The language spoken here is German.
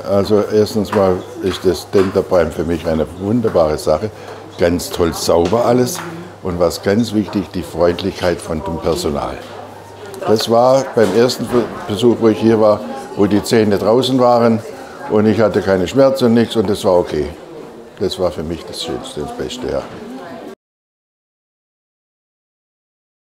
Also erstens mal ist das Dentalprime für mich eine wunderbare Sache. Ganz toll sauber alles. Und was ganz wichtig, die Freundlichkeit von dem Personal. Das war beim ersten Besuch, wo ich hier war, wo die Zähne draußen waren und ich hatte keine Schmerzen und nichts und das war okay. Das war für mich das Schönste und das Beste, ja.